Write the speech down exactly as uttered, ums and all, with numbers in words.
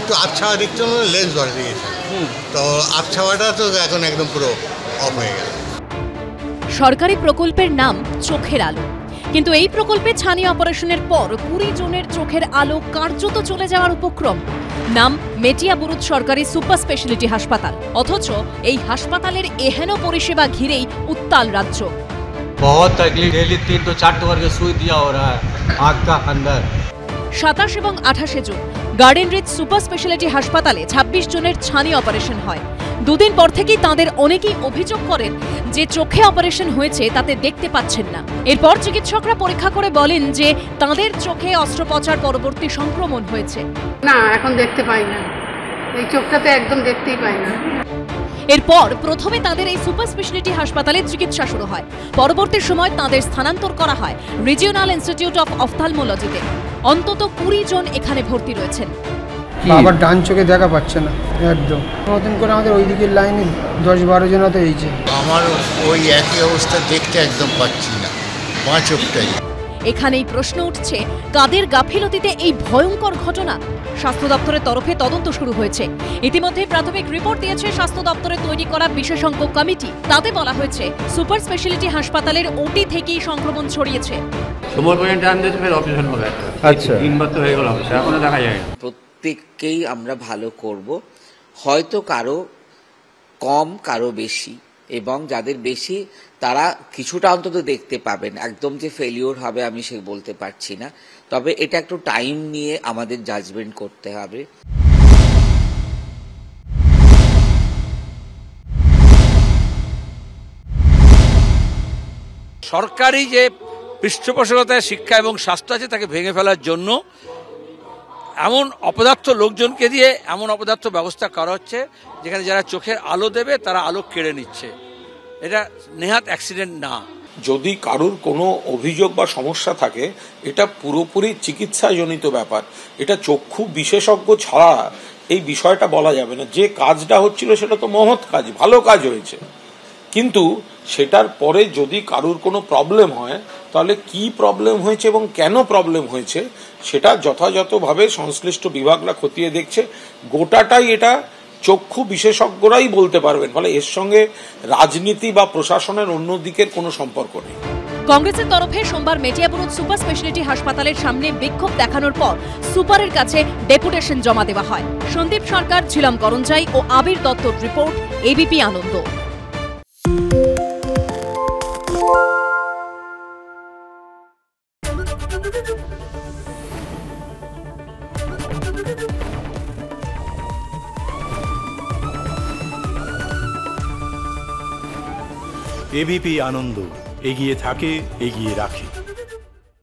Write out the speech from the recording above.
একটু আবছাওয়া দিচ্ছিল, লেন্স ধরে দিয়েছে, তো আবছাওয়াটা তো এখন একদম পুরো অফ হয়ে গেল। সরকারি প্রকল্পের নাম চোখের আলো, কিন্তু এই প্রকল্পে ছানি অপারেশনের পর কুড়ি জনের চোখের আলো কার্যত চলে যাওয়ার উপক্রম। নাম মেটিয়াবুরুজ সরকারি সুপার স্পেশালিটি হাসপাতাল, অথচ এই হাসপাতালের এহেন পরিষেবা ঘিরেই উত্তাল রাজ্য। बहुत तकलीफ, डेली तीन तो चार करके सुई दिया हो रहा है आँख का अंदर। সাতাশ এবং আঠাশে June garden reach super speciality হাসপাতালে ছাব্বিশ জনের ছানি অপারেশন হয়। দুদিন পর থেকেই তাঁদের অনেকেই অভিযোগ করেন যে চোখে অপারেশন হয়েছে তাতে দেখতে পাচ্ছেন না। এরপর চিকিৎসকরা পরীক্ষা করে বলেন যে তাঁদের চোখে অস্ত্রোপচার পরবর্তী সংক্রমণ হয়েছে। না, এখন দেখতে পাই না, এই চোখটাতে একদম দেখতেই পাই না। এরপর প্রথমে তাদের এই সুপার স্পেশালিটি হাসপাতালে চিকিৎসা শুরু হয়। পরবর্তী সময় তাদের স্থানান্তর করা হয় রিজিওনাল ইনস্টিটিউট অফ অফথালমোলজিতে। অন্তত কুড়ি জন এখানে ভর্তি রয়েছেন। আবার ডান চোখে দেখা পাচ্ছে না একদম। নতুন করে আমাদের ওই দিকের লাইনে দশ বারো জন তো হয়েছে। আমার ওই একই অবস্থা, দেখতে একদম পাচ্ছি না, পাঁচ চোখটাই। এখানেই প্রশ্ন উঠছে, কাদের গাফিলতিতে এই ভয়ঙ্কর ঘটনা? স্বাস্থ্য দপ্তরের তরফে তদন্ত শুরু হয়েছে। ইতিমধ্যে প্রাথমিক রিপোর্ট দিয়েছে স্বাস্থ্য দপ্তরের তৈরি করা বিশেষজ্ঞ কমিটি। তাতে বলা হয়েছে সুপার স্পেশালিটি হাসপাতালের ওটি থেকেই সংক্রমণ ছড়িয়েছে। প্রত্যেককেই আমরা ভালো করব, হয়তো কারো কম কারো বেশি, এবং যাদের বেশি তারা কিছুটা অন্তত দেখতে পাবেন। একদম যে ফেলিওর হবে আমি সে বলতে পারছি না, তবে এটা একটু টাইম নিয়ে আমাদের জাজমেন্ট করতে হবে। সরকারি যে পৃষ্ঠপোষকতায় শিক্ষা এবং স্বাস্থ্য আছে তাকে ভেঙে ফেলার জন্য এমন অপদার্থ লোকজনকে দিয়ে এমন অপদার্থ ব্যবস্থা করা হচ্ছে যেখানে যারা চোখের আলো দেবে তারা আলো কেড়ে নিচ্ছে। এটা নেহাত অ্যাক্সিডেন্ট না। যদি কারুর কোনো অভিযোগ বা সমস্যা থাকে, এটা পুরোপুরি চিকিৎসাজনিত ব্যাপার। এটা চক্ষু বিশেষজ্ঞ ছাড়া এই বিষয়টা বলা যাবে না। যে কাজটা হচ্ছিল সেটা তো মহৎ কাজ, ভালো কাজ হয়েছে, কিন্তু সেটার পরে যদি কারুর কোনো প্রবলেম হয় তাহলে কি প্রবলেম হয়েছে এবং কেন প্রবলেম হয়েছে সেটা যথাযথভাবে সংশ্লিষ্ট বিভাগরা খতিয়ে দেখছে। গোটাটাই এটা চক্ষু বিশেষজ্ঞরাই বলতে পারবেন, ফলে এর সঙ্গে রাজনীতি বা প্রশাসনের অন্য দিকের কোনো সম্পর্ক নেই। কংগ্রেসের তরফে সোমবার মেটিয়াবুরুজ সুপার স্পেশালিটি হাসপাতালের সামনে বিক্ষোভ দেখানোর পর সুপারের কাছে ডেপুটেশন জমা দেওয়া হয়। সন্দীপ সরকার, ঝিলম করঞ্জাই ও আবির দত্তর report, ABP Ananda. ABP Ananda, এগিয়ে থাকে, এগিয়ে রাখে।